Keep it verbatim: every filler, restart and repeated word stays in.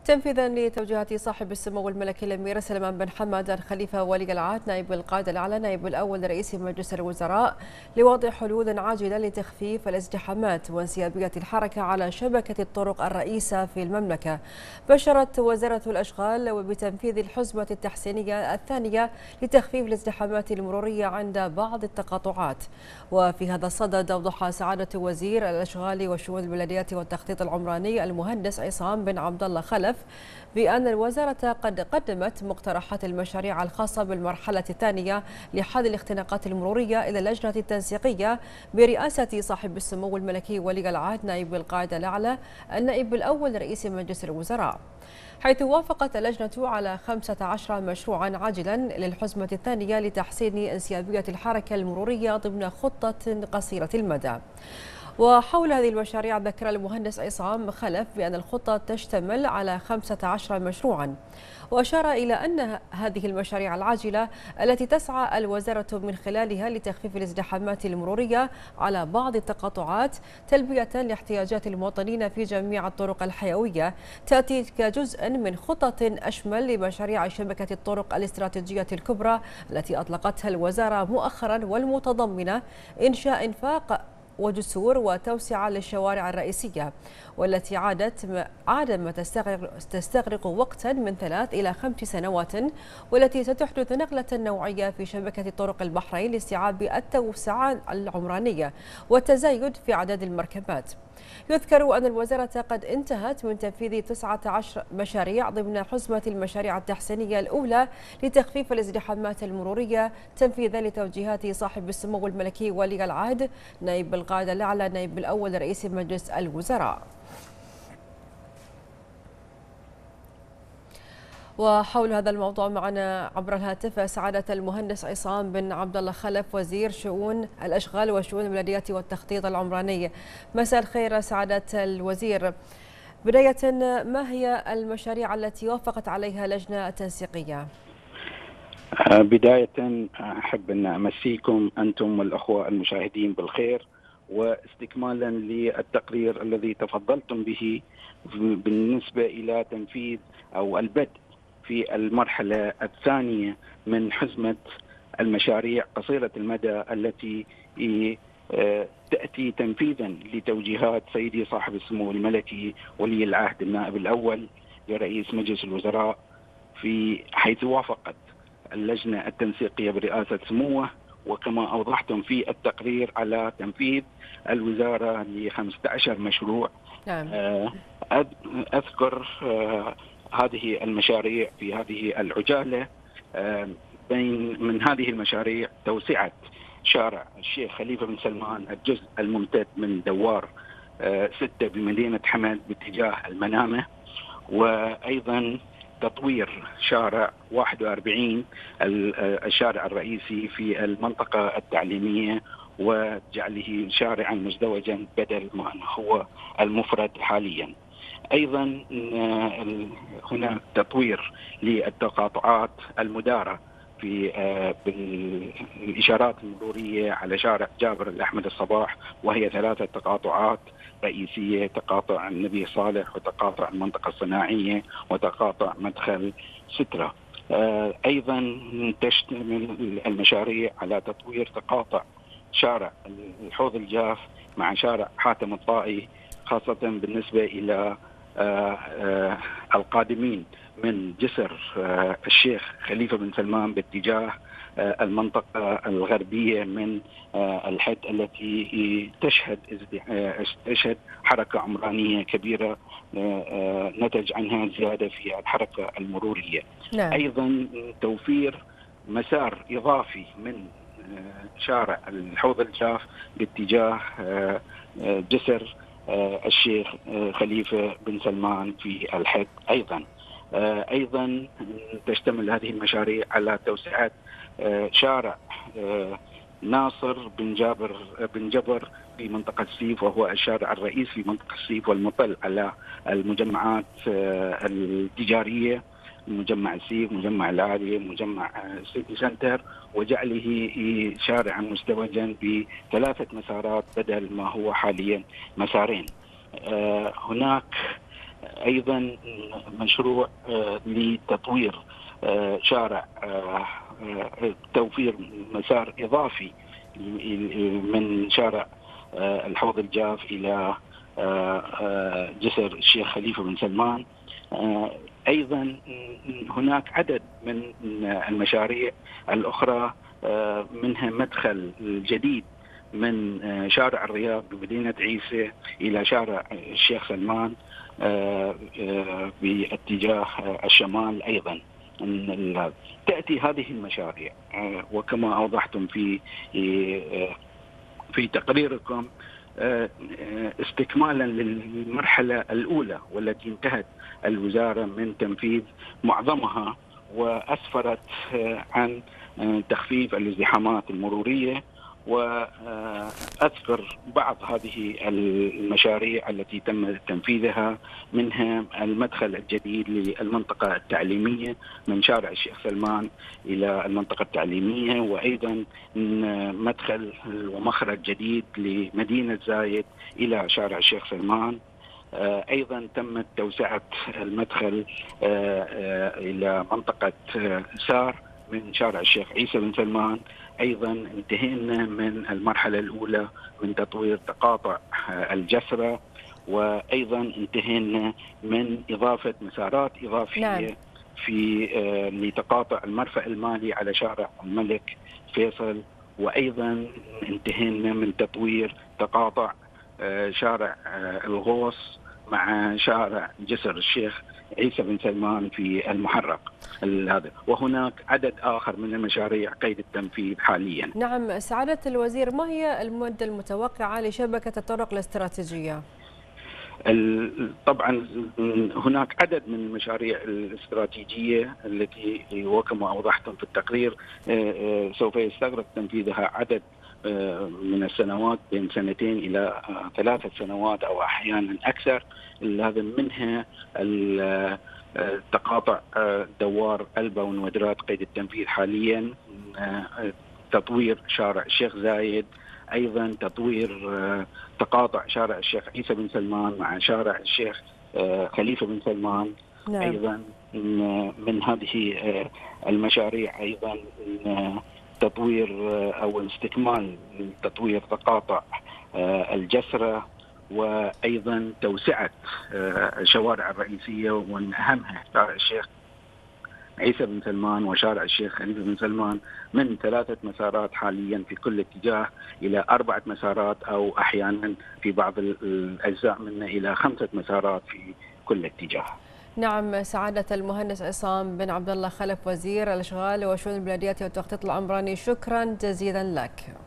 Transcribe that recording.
تنفيذا لتوجيهات صاحب السمو الملكي الأمير سلمان بن حماد الخليفة ولي العهد نائب القائد الأعلى نائب الأول لرئيس مجلس الوزراء لوضع حلول عاجلة لتخفيف الازدحامات وانسيابية الحركة على شبكة الطرق الرئيسة في المملكة. بشرت وزارة الأشغال وبتنفيذ الحزمة التحسينية الثانية لتخفيف الازدحامات المرورية عند بعض التقاطعات. وفي هذا الصدد أوضح سعادة وزير الأشغال وشؤون البلديات والتخطيط العمراني المهندس عصام بن عبد الله خلف بأن الوزارة قد قدمت مقترحات المشاريع الخاصة بالمرحلة الثانية لحل الاختناقات المرورية إلى اللجنة التنسيقية برئاسة صاحب السمو الملكي ولي العهد نائب القائد الأعلى النائب الأول لرئيس مجلس الوزراء، حيث وافقت اللجنة على خمسة عشر مشروعا عاجلا للحزمة الثانية لتحسين انسيابية الحركة المرورية ضمن خطة قصيرة المدى. وحول هذه المشاريع ذكر المهندس عصام خلف بأن الخطة تشتمل على خمسة عشر مشروعا، وأشار إلى أن هذه المشاريع العاجلة التي تسعى الوزارة من خلالها لتخفيف الازدحامات المرورية على بعض التقاطعات تلبية لاحتياجات المواطنين في جميع الطرق الحيوية تأتي كجزء من خطط أشمل لمشاريع شبكة الطرق الاستراتيجية الكبرى التي أطلقتها الوزارة مؤخرا، والمتضمنة إنشاء إنفاق وجسور وتوسعة للشوارع الرئيسية، والتي عادت عادة تستغرق, تستغرق وقتا من ثلاث إلى خمس سنوات، والتي ستحدث نقلة نوعية في شبكة طرق البحرين لاستيعاب التوسعة العمرانية والتزايد في عدد المركبات. يذكر أن الوزارة قد انتهت من تنفيذ تسعة عشر مشاريع ضمن حزمة المشاريع التحسينية الأولى لتخفيف الازدحامات المرورية تنفيذا لتوجيهات صاحب السمو الملكي ولي العهد نائب القائد الأعلى نائب الأول لرئيس مجلس الوزراء. وحول هذا الموضوع معنا عبر الهاتف سعادة المهندس عصام بن عبد الله خلف وزير شؤون الأشغال وشؤون البلديات والتخطيط العمراني. مساء الخير سعادة الوزير. بداية، ما هي المشاريع التي وافقت عليها لجنة التنسيقية؟ بداية أحب أن أمسيكم أنتم والأخوة المشاهدين بالخير، واستكمالا للتقرير الذي تفضلتم به بالنسبة إلى تنفيذ أو البدء في المرحلة الثانية من حزمة المشاريع قصيرة المدى التي تأتي تنفيذا لتوجيهات سيدي صاحب السمو الملكي ولي العهد النائب الأول لرئيس مجلس الوزراء، في حيث وافقت اللجنة التنسيقية برئاسة سموه وكما أوضحتم في التقرير على تنفيذ الوزارة ل خمسة عشر مشروع. نعم. أذكر هذه المشاريع في هذه العجالة. بين من هذه المشاريع توسعة شارع الشيخ خليفة بن سلمان الجزء الممتد من دوار ستة بمدينة حمد باتجاه المنامة، وأيضا تطوير شارع واحد وأربعين الشارع الرئيسي في المنطقة التعليمية وجعله شارعا مزدوجا بدل ما هو المفرد حاليا. أيضا هناك تطوير للتقاطعات المدارة في بالإشارات المرورية على شارع جابر الأحمد الصباح، وهي ثلاثة تقاطعات رئيسية: تقاطع النبي صالح، وتقاطع المنطقة الصناعية، وتقاطع مدخل سترة. أيضا تشتمل المشاريع على تطوير تقاطع شارع الحوض الجاف مع شارع حاتم الطائي، خاصة بالنسبة إلى القادمين من جسر الشيخ خليفة بن سلمان باتجاه المنطقة الغربية من الحد، التي تشهد تشهد حركة عمرانية كبيرة نتج عنها زيادة في الحركة المرورية. نعم. أيضا توفير مسار إضافي من شارع الحوض الجاف باتجاه جسر الشيخ خليفة بن سلمان في الحد. أيضا أيضا تشتمل هذه المشاريع على توسعة شارع ناصر بن جابر بن جبر في منطقة السيف، وهو الشارع الرئيسي في منطقة السيف والمطل على المجمعات التجارية، مجمع السيف، مجمع العالية، مجمع سيتي سنتر، وجعله شارعا مزدوجا بثلاثة مسارات بدل ما هو حاليا مسارين. هناك أيضا مشروع لتطوير شارع، توفير مسار إضافي من شارع الحوض الجاف إلى جسر الشيخ خليفة بن سلمان. أيضا هناك عدد من المشاريع الأخرى، منها مدخل جديد من شارع الرياض بمدينة عيسى إلى شارع الشيخ سلمان باتجاه الشمال. أيضا تأتي هذه المشاريع وكما أوضحتم في في تقريركم استكمالا للمرحلة الأولى والتي انتهت الوزارة من تنفيذ معظمها، وأسفرت عن تخفيف الازدحامات المرورية، وأذكر بعض هذه المشاريع التي تم تنفيذها، منها المدخل الجديد للمنطقة التعليمية من شارع الشيخ سلمان إلى المنطقة التعليمية، وأيضا مدخل ومخرج جديد لمدينة زايد إلى شارع الشيخ سلمان. أيضا تمت توسعة المدخل إلى منطقة سار من شارع الشيخ عيسى بن سلمان. أيضا انتهينا من المرحلة الأولى من تطوير تقاطع الجسرة، وأيضا انتهينا من إضافة مسارات إضافية نعم. في لتقاطع المرفأ المالي على شارع الملك فيصل، وأيضا انتهينا من تطوير تقاطع شارع الغوص مع شارع جسر الشيخ عيسى بن سلمان في المحرق هذا، وهناك عدد آخر من المشاريع قيد التنفيذ حاليا. نعم سعادة الوزير، ما هي المدة المتوقعة لشبكة الطرق الاستراتيجية؟ طبعا هناك عدد من المشاريع الاستراتيجية التي وكما أوضحتم في التقرير سوف يستغرق تنفيذها عدد من السنوات، بين سنتين إلى ثلاثة سنوات أو أحيانا أكثر. هذا منها تقاطع دوار ألبا ونودرات قيد التنفيذ حاليا، تطوير شارع الشيخ زايد، أيضا تطوير تقاطع شارع الشيخ عيسى بن سلمان مع شارع الشيخ خليفة بن سلمان. نعم. أيضا من هذه المشاريع أيضا تطوير أو استكمال تطوير تقاطع الجسرة، وأيضا توسعة الشوارع الرئيسية، ومن أهمها شارع الشيخ عيسى بن سلمان وشارع الشيخ خليفة بن سلمان من ثلاثة مسارات حاليا في كل اتجاه إلى أربعة مسارات، أو أحيانا في بعض الأجزاء منه إلى خمسة مسارات في كل اتجاه. نعم سعادة المهندس عصام بن عبد الله خلف، وزير الأشغال وشؤون البلديات والتخطيط العمراني، شكرا جزيلا لك.